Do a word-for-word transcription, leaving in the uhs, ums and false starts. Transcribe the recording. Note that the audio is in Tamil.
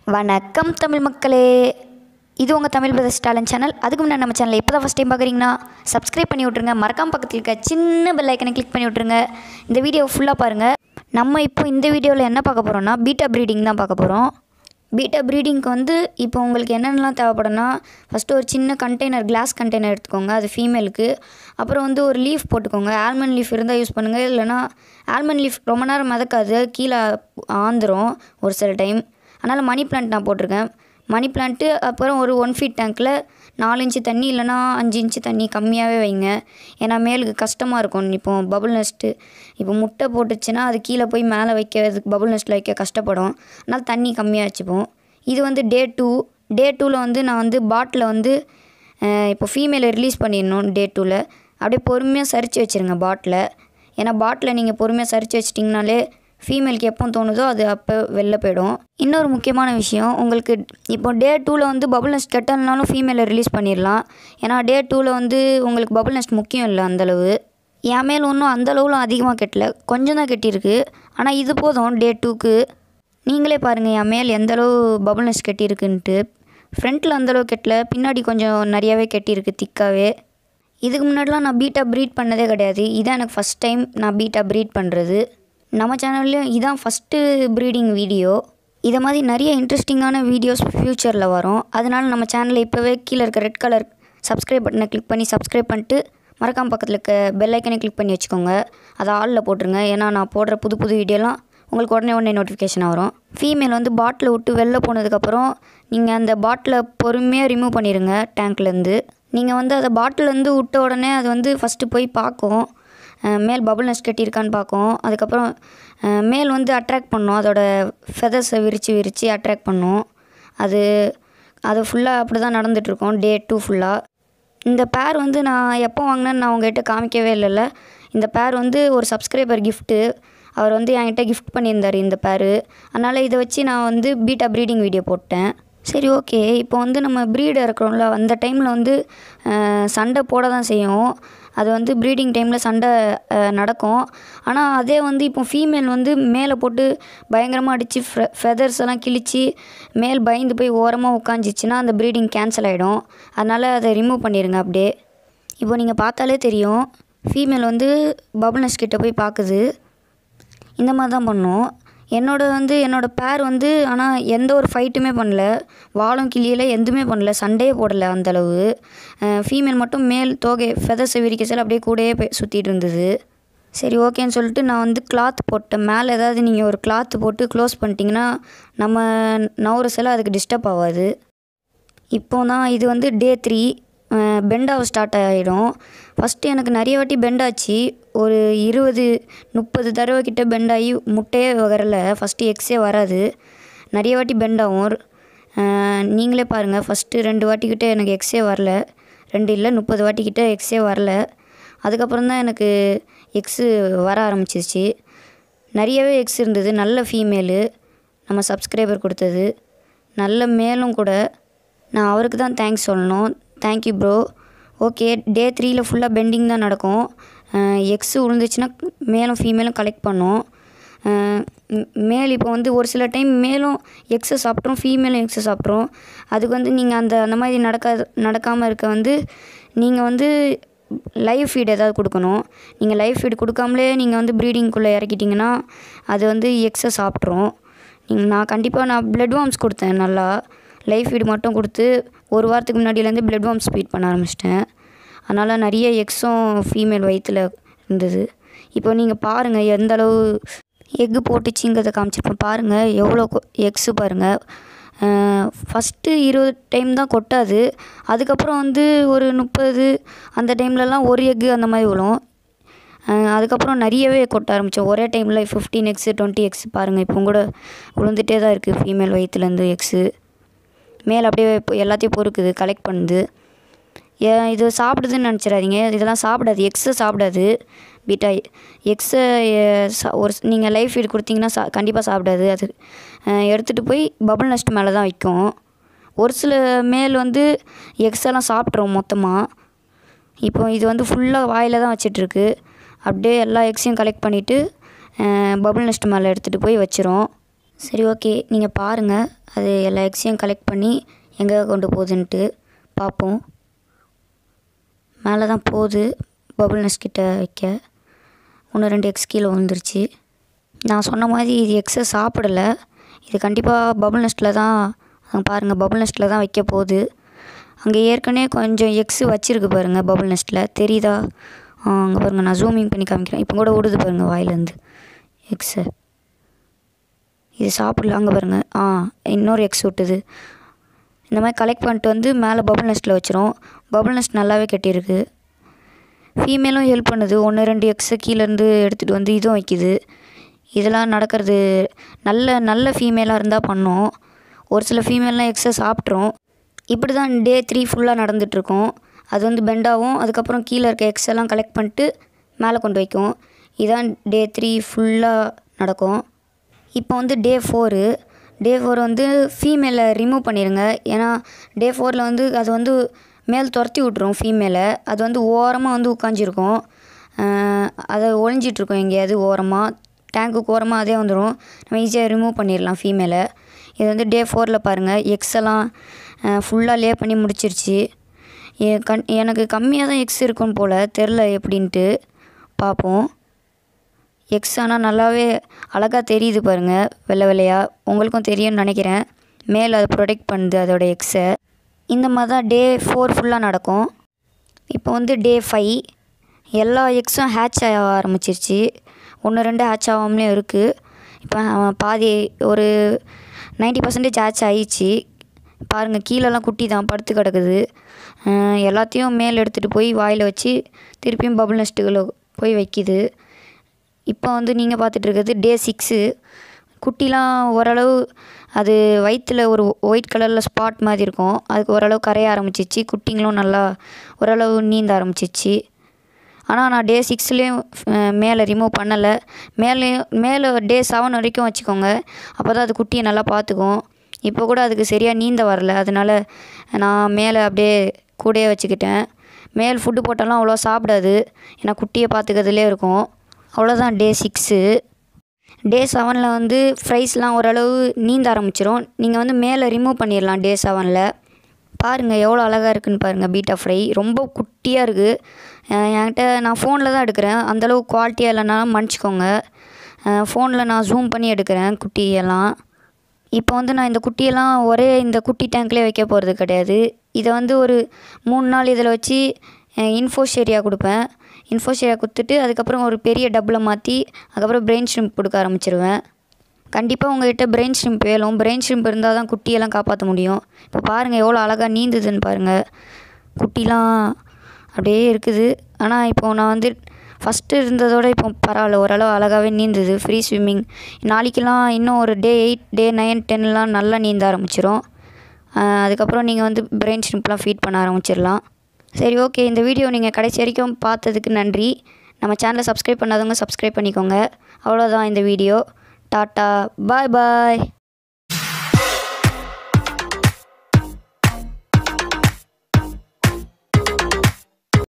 வணக்கம் தமிழ் மக்களே, இது உங்கள் தமிழ் பிரதர்ஸ் டேலண்ட் சேனல். அதுக்கு முன்னாடி நம்ம சேனலை இப்போ தான் ஃபஸ்ட் டைம் பார்க்குறீங்கன்னா சப்ஸ்கிரைப் பண்ணி விட்ருங்க. மறக்காம பக்கத்தில் இருக்க சின்ன பெல் ஐக்கனை கிளிக் பண்ணி விட்ருங்க. இந்த வீடியோ ஃபுல்லாக பாருங்கள். நம்ம இப்போ இந்த வீடியோவில் என்ன பார்க்க போகிறோம்னா பீட்டா ப்ரீடிங் தான் பார்க்க போகிறோம். பீட்டா ப்ரீடிங்க்கு வந்து இப்போ உங்களுக்கு என்னென்னலாம் தேவைப்படும்னா, ஃபஸ்ட்டு ஒரு சின்ன கண்டெய்னர், கிளாஸ் கண்டெய்னர் எடுத்துக்கோங்க, அது ஃபீமேலுக்கு. அப்புறம் வந்து ஒரு லீஃப் போட்டுக்கோங்க. ஆல்மண்ட் லீஃப் இருந்தால் யூஸ் பண்ணுங்கள், இல்லைனா ஆல்மண்ட் லீஃப் ரொம்ப நேரம் மிதக்காது, கீழே ஆந்துடும் ஒரு சில டைம். அதனால் மணி பிளான்ட் நான் போட்டிருக்கேன். மணி பிளான்ட்டு அப்புறம் ஒரு ஒன் ஃபீட் டேங்க்கில் நாலு இன்ச்சு தண்ணி இல்லைனா அஞ்சு இன்ச்சு தண்ணி கம்மியாகவே வைங்க. ஏன்னா மேலுக்கு கஷ்டமாக இருக்கும். இப்போ பபுள் நெஸ்ட்டு இப்போ முட்டை போட்டுச்சுன்னா அது கீழே போய் மேலே வைக்கிறதுக்கு பபுள் நெஸ்ட்டில் வைக்க கஷ்டப்படும். அதனால் தண்ணி கம்மியாக வச்சுப்போம். இது வந்து டே டூ டே டூவில் வந்து நான் வந்து பாட்டில் வந்து இப்போ ஃபீமேலை ரிலீஸ் பண்ணிடணும். டே டூவில் அப்படியே பொறுமையாக சரித்து வச்சுருங்க பாட்டில். ஏன்னா பாட்டில் நீங்கள் பொறுமையாக சரித்து வச்சிட்டிங்கனாலே ஃபீமேலுக்கு எப்போ தோணுதோ அது அப்போ வெளில போயிடும். இன்னொரு முக்கியமான விஷயம், உங்களுக்கு இப்போ டே டூவில் வந்து பபுள் நெஸ்ட் கெட்டலனாலும் ஃபீமேலை ரிலீஸ் பண்ணிடலாம். ஏன்னா டே டூவில் வந்து உங்களுக்கு பபுள் நெஸ்ட் முக்கியம் இல்லை அந்தளவு. என் மேல் ஒன்றும் அந்தளவுலாம் அதிகமாக கெட்டல, கொஞ்சம் தான் கெட்டியிருக்கு. ஆனால் இது போதும் டே டூக்கு. நீங்களே பாருங்கள் என் மேல் எந்தளவு பபுள் நெஸ்ட் கெட்டியிருக்குன்ட்டு. ஃப்ரண்ட்டில் அந்தளவு கெட்டல, பின்னாடி கொஞ்சம் நிறையாவே கெட்டியிருக்கு திக்காகவே. இதுக்கு முன்னாடிலாம் நான் பீட்டா ப்ரீட் பண்ணதே கிடையாது. இதான் எனக்கு ஃபஸ்ட் டைம் நான் பீட்டா ப்ரீட் பண்ணுறது. நம்ம சேனல்லையும் இதான் ஃபஸ்ட்டு ப்ரீடிங் வீடியோ. இதை மாதிரி நிறைய இன்ட்ரெஸ்டிங்கான வீடியோஸ் ஃப்யூச்சரில் வரும். அதனால் நம்ம சேனலில் இப்போவே கீழே இருக்க ரெட் கலர் சப்ஸ்கிரைப் பட்டனை கிளிக் பண்ணி சப்ஸ்கிரைப் பண்ணிட்டு மறக்காம பக்கத்தில் இருக்க பெல் ஐக்கனை கிளிக் பண்ணி வச்சுக்கோங்க. அதை ஆலில் போட்டுருங்க. ஏன்னா நான் போடுற புது புது வீடியோலாம் உங்களுக்கு உடனே உடனே நோட்டிஃபிகேஷன் வரும். ஃபீமேல் வந்து பாட்டிலை விட்டு வெளில போனதுக்கப்புறம் நீங்கள் அந்த பாட்டிலை பொறுமையாக ரிமூவ் பண்ணிடுங்க டேங்க்லேருந்து. நீங்கள் வந்து அதை பாட்டிலேருந்து விட்ட உடனே அது வந்து ஃபஸ்ட்டு போய் பார்க்கும், மேல் பபுள் நெஸ்ட் கட்டியிருக்கான்னு பார்க்கும். அதுக்கப்புறம் மேல் வந்து அட்ராக்ட் பண்ணும், அதோட ஃபெதர்ஸை விரித்து விரித்து அட்ராக்ட் பண்ணும். அது அது ஃபுல்லாக அப்படி தான் நடந்துகிட்ருக்கோம் டே டூ ஃபுல்லாக. இந்த பேர் வந்து நான் எப்போ வாங்கினேன்னு நான் உங்கள்கிட்ட காமிக்கவே இல்லைல்ல. இந்த பேர் வந்து ஒரு சப்ஸ்கிரைபர் கிஃப்ட்டு. அவர் வந்து என்கிட்ட கிஃப்ட் பண்ணியிருந்தார் இந்த பேர். அதனால் இதை வச்சு நான் வந்து பீட்டா ப்ரீடிங் வீடியோ போட்டேன். சரி, ஓகே. இப்போ வந்து நம்ம ப்ரீடு இருக்கிறோம்ல, அந்த டைமில் வந்து சண்டை போட தான் செய்யும். அது வந்து ப்ரீடிங் டைமில் சண்டை நடக்கும். ஆனால் அதே வந்து இப்போ ஃபீமேல் வந்து மேலே போட்டு பயங்கரமாக அடித்து ஃபெ ஃபெதர்ஸ் எல்லாம் கிழித்து மேல் பயந்து போய் ஓரமாக உட்காந்துச்சின்னா அந்த ப்ரீடிங் கேன்சல் ஆகிடும். அதனால் அதை ரிமூவ் பண்ணிடுங்க அப்படியே. இப்போ நீங்கள் பார்த்தாலே தெரியும், ஃபீமேல் வந்து பபுள் நெஸ்ட் கிட்ட போய் பார்க்குது. இந்த மாதிரி தான் பண்ணும். என்னோட வந்து என்னோடய பேர் வந்து ஆனால் எந்த ஒரு ஃபைட்டுமே பண்ணல, வாலும் கிளியில் எதுவுமே பண்ணல, சண்டையே போடலை அந்தளவு. ஃபீமேல் மட்டும் மேல் தோகை ஃபெதர்ஸை விரிக்க சொல்ல அப்படியே கூடயே போய் சுற்றிட்டு இருந்தது. சரி, ஓகேன்னு சொல்லிட்டு நான் வந்து கிளாத் போட்டேன். மேலே ஏதாவது நீங்கள் ஒரு கிளாத்து போட்டு க்ளோஸ் பண்ணிட்டீங்கன்னா நம்ம நவுரஸெல்லாம் அதுக்கு டிஸ்டர்ப் ஆகாது. இப்போ தான் இது வந்து டே த்ரீ பெண்டாக ஸ்டார்ட் ஆகிடும். ஃபஸ்ட்டு எனக்கு நிறைய வாட்டி பெண்டாச்சு, ஒரு இருபது முப்பது தடவை கிட்ட பெண்டாகி முட்டையே வரல. ஃபஸ்ட்டு எக்ஸே வராது, நிறைய வாட்டி பெண்டாகும். நீங்களே பாருங்கள், ஃபஸ்ட்டு ரெண்டு வாட்டிக்கிட்ட எனக்கு எக்ஸே வரல, ரெண்டு இல்லை முப்பது வாட்டிக்கிட்ட எக்ஸே வரல. அதுக்கப்புறம் தான் எனக்கு எக்ஸு வர ஆரம்பிச்சிருச்சு. நிறையவே எக்ஸ் இருந்தது. நல்ல ஃபீமேலு நம்ம சப்ஸ்கிரைபர் கொடுத்தது, நல்ல மேலும் கூட. நான் அவருக்கு தான் தேங்க்ஸ் சொல்லணும். Thank you bro. ஓகே, டே த்ரீயில் ஃபுல்லாக பெண்டிங் தான் நடக்கும். எக்ஸு விழுந்துச்சுன்னா மேலும் ஃபீமேலும் கலெக்ட் பண்ணும். மேல் இப்போ வந்து ஒரு சில டைம் மேலும் எக்ஸை சாப்பிட்ரும், ஃபீமேலும் எக்ஸை சாப்பிட்ரும். அதுக்கு வந்து நீங்கள் அந்த அந்த மாதிரி நடக்காது நடக்காமல் இருக்க வந்து நீங்கள் வந்து லைவ் ஃபீட் ஏதாவது கொடுக்கணும். நீங்கள் லைவ் ஃபீட் கொடுக்காமலே நீங்கள் வந்து ப்ரீடிங்குள்ளே இறக்கிட்டிங்கன்னா அது வந்து எக்ஸை சாப்பிட்ரும். நீங்கள் நான் கண்டிப்பாக நான் ப்ளட் வார்ம்ஸ் கொடுத்தேன். நல்லா லைஃப் ஃபீடு மட்டும் கொடுத்து ஒரு வாரத்துக்கு முன்னாடியிலேருந்து ப்ளட் வார்ம்ஸ் ஃபீட் பண்ண ஆரம்பிச்சிட்டேன். அதனால் நிறைய எக்ஸும் ஃபீமேல் வயிற்றில் இருந்தது. இப்போ நீங்கள் பாருங்கள் எந்தளவு எக்கு போட்டுச்சிங்கிறத காமிச்சிருப்பேன். பாருங்கள் எவ்வளோ எக்ஸு பாருங்கள். ஃபஸ்ட்டு இருபது டைம் தான் கொட்டாது, அதுக்கப்புறம் வந்து ஒரு முப்பது அந்த டைம்லலாம் ஒரு எக்கு அந்த மாதிரி விழும். அதுக்கப்புறம் நிறையவே கொட்ட ஆரம்பித்தோம் ஒரே டைமில். ஃபிஃப்டீன் எக்ஸு டுவெண்ட்டி எக்ஸ் பாருங்கள் இப்போ கூட விழுந்துகிட்டே தான் இருக்குது ஃபீமேல் வயிற்றுலேருந்து எக்ஸு. மேல் அப்படியே எல்லாத்தையும் பொறுக்குது, கலெக்ட் பண்ணுது. ஏன் இது சாப்பிடுதுன்னு நினச்சிடாதீங்க, இதெல்லாம் சாப்பிடாது, எக்ஸை சாப்பிடாது பீட்டா. எக்ஸை ஒரு நீங்கள் லைஃப் ஃபீட் கொடுத்தீங்கன்னா சா கண்டிப்பாக சாப்பிடாது. அது எடுத்துகிட்டு போய் பபுள் நெஸ்ட் மேலே தான் வைக்கும். ஒரு சில மேல் வந்து எக்ஸெல்லாம் சாப்பிட்றோம் மொத்தமாக. இப்போ இது வந்து ஃபுல்லாக வாயில் தான் வச்சிட்ருக்கு. அப்படியே எல்லா எக்ஸையும் கலெக்ட் பண்ணிவிட்டு பபுள் நெஸ்ட் மேலே எடுத்துகிட்டு போய் வச்சிரும். சரி ஓகே, நீங்கள் பாருங்கள் அது எல்லா எக்ஸையும் கலெக்ட் பண்ணி எங்கே கொண்டு போகுதுன்ட்டு பார்ப்போம். மேலே தான் போகுது, பபுள் நெஸ்ட் கிட்ட வைக்க. ஒன்று ரெண்டு எக்ஸ் கீழே விழுந்துருச்சு. நான் சொன்ன மாதிரி இது எக்ஸை சாப்பிடலை. இது கண்டிப்பாக பபுள் நெஸ்ட்டில் தான், பாருங்கள் பபுள் நெஸ்ட்டில் தான் வைக்க போகுது. அங்கே ஏற்கனவே கொஞ்சம் எக்ஸு வச்சுருக்கு பாருங்கள் பபுள் நெஸ்ட்டில், தெரியுதா? அங்கே பாருங்கள், நான் ஜூமிங் பண்ணி காமிக்கிறேன். இப்போ கூட விடுது பாருங்கள் வாயிலேருந்து எக்ஸை. இது சாப்பிடல. அங்கே பாருங்கள், ஆ இன்னொரு எக்ஸ் விட்டுது. இந்த மாதிரி கலெக்ட் பண்ணிட்டு வந்து மேலே பபுள் நெஸ்ட்டில் வச்சிரும். பபுள் நெஸ்ட் நல்லாவே கட்டியிருக்கு. ஃபீமேலும் ஹெல்ப் பண்ணுது. ஒன்று ரெண்டு எக்ஸை கீழேருந்து எடுத்துகிட்டு வந்து இதுவும் வைக்கிது. இதெல்லாம் நடக்கிறது நல்ல நல்ல ஃபீமேலாக இருந்தால் பண்ணோம். ஒரு சில ஃபீமேல்லாம் எக்ஸை சாப்பிட்ரும். இப்படி தான் டே த்ரீ ஃபுல்லாக நடந்துகிட்ருக்கோம். அது வந்து பெண்டாகும். அதுக்கப்புறம் கீழே இருக்க எக்ஸ் எல்லாம் கலெக்ட் பண்ணிட்டு மேலே கொண்டு வைக்கும். இதுதான் டே த்ரீ ஃபுல்லாக நடக்கும். இப்போ வந்து டே ஃபோரு டே ஃபோர் வந்து ஃபீமேலை ரிமூவ் பண்ணிடுங்க. ஏன்னா டே ஃபோரில் வந்து அது வந்து மேல் துரத்தி விட்ரும் ஃபீமேலை. அது வந்து ஓரமாக வந்து உட்காந்துருக்கும். அதை ஒழிஞ்சிட்ருக்கோம் எங்கேயாவது ஓரமாக, டேங்க்குக்கு ஓரமாக அதே வந்துடும். நம்ம ஈஸியாக ரிமூவ் பண்ணிடலாம் ஃபீமேலை. இது வந்து டே ஃபோரில் பாருங்கள், எக்ஸ் எல்லாம் ஃபுல்லாக லே பண்ணி முடிச்சிருச்சு. கண் எனக்கு கம்மியாக தான் எக்ஸ் இருக்கும் போல், தெரில எப்படின்ட்டு பார்ப்போம். எக்ஸ் ஆனால் நல்லாவே அழகாக தெரியுது பாருங்கள், வெள்ளை வெள்ளையாக. உங்களுக்கும் தெரியும்னு நினைக்கிறேன். மேலே அதை ப்ரொடெக்ட் பண்ணுது அதோட எக்ஸை. இந்த மாதிரி தான் டே ஃபோர் ஃபுல்லாக நடக்கும். இப்போ வந்து டே ஃபைவ் எல்லா எக்ஸும் ஹேட்ச் ஆக ஆரம்பிச்சிருச்சு. ஒன்று ரெண்டு ஹேட்ச் ஆகாமலே இருக்குது. இப்போ பாதி ஒரு நைன்ட்டி பர்சன்டேஜ் ஹேட்ச் ஆகிடுச்சு. பாருங்கள், கீழெல்லாம் குட்டி தான் படுத்து கிடக்குது. எல்லாத்தையும் மேலே எடுத்துகிட்டு போய் வாயில் வச்சு திருப்பியும் பபுள் நெஸ்ட்டுகளை போய் வைக்கிது. இப்போ வந்து நீங்கள் பார்த்துட்ருக்கிறது டே சிக்ஸு. குட்டிலாம் ஓரளவு அது வயிற்றில் ஒரு ஒயிட் கலரில் ஸ்பாட் மாதிரி இருக்கும். அதுக்கு ஓரளவு கரைய ஆரம்பிச்சிச்சு. குட்டிங்களும் நல்லா ஓரளவு நீந்த ஆரம்பிச்சிச்சு. ஆனால் நான் டே சிக்ஸ்லேயும் மேலே ரிமூவ் பண்ணலை. மேலே மேலே டே செவன் வரைக்கும் வச்சுக்கோங்க. அப்போ தான் அது குட்டியை நல்லா பார்த்துக்கும். இப்போ கூட அதுக்கு சரியாக நீந்த வரல. அதனால் நான் மேலே அப்படியே கூடயே வச்சுக்கிட்டேன். மேல் ஃபுட்டு போட்டாலும் அவ்வளோ சாப்பிடாது. ஏன்னா குட்டியை பார்த்துக்கிறதுலே இருக்கும். அவ்வளோதான் டே சிக்ஸு. டே செவனில் வந்து ஃப்ரைஸ்லாம் ஓரளவு நீந்த ஆரம்பிச்சிரும். நீங்கள் வந்து மேலே ரிமூவ் பண்ணிடலாம் டே செவனில். பாருங்கள் எவ்வளோ அழகாக இருக்குதுன்னு பாருங்கள். பீட்டா ஃப்ரை ரொம்ப குட்டியாக இருக்குது. என்கிட்ட நான் ஃபோனில் தான் எடுக்கிறேன். அந்தளவு குவாலிட்டியாக இல்லைனாலும் மன்னிச்சிக்கோங்க. ஃபோனில் நான் ஜூம் பண்ணி எடுக்கிறேன் குட்டியெல்லாம். இப்போ வந்து நான் இந்த குட்டியெல்லாம் ஒரே இந்த குட்டி டேங்க்லேயே வைக்க போகிறது கிடையாது. இதை வந்து ஒரு மூணு நாள் இதில் வச்சு இன்ஃபோஷேரியா கொடுப்பேன். இன்ஃபோஷேரியா கொடுத்துட்டு அதுக்கப்புறம் ஒரு பெரிய டப்பில் மாற்றி அதுக்கப்புறம் பிரெயின் ஷ்ரிம்ப் கொடுக்க ஆரம்பிச்சிருவேன். கண்டிப்பாக உங்கள்கிட்ட பிரெயின் ஷ்ரிம்ப் வேணும். பிரெயின் ஷ்ரிம்ப் இருந்தால் தான் குட்டியெல்லாம் காப்பாற்ற முடியும். இப்போ பாருங்கள் எவ்வளோ அழகாக நீந்துதுன்னு பாருங்கள். குட்டிலாம் அப்படியே இருக்குது. ஆனால் இப்போது நான் வந்து ஃபஸ்ட்டு இருந்ததோடு இப்போ பரவாயில்ல, ஓரளவு அழகாகவே நீந்துது. Free swimming. நாளைக்கெலாம் இன்னும் ஒரு டே எயிட் டே நைன் டென்லாம் நல்லா நீந்த ஆரம்பிச்சிடும். அதுக்கப்புறம் நீங்கள் வந்து பிரெயின் ஷ்ரிம்ப்லாம் ஃபீட் பண்ண ஆரம்பிச்சிடலாம். சரி ஓகே, இந்த வீடியோ நீங்கள் கடைசி வரைக்கும் பார்த்ததுக்கு நன்றி. நம்ம சேனலை சப்ஸ்கிரைப் பண்ணாதவங்க சப்ஸ்கிரைப் பண்ணிக்கோங்க. அவ்வளோதான் இந்த வீடியோ. டாட்டா, பாய் பாய்.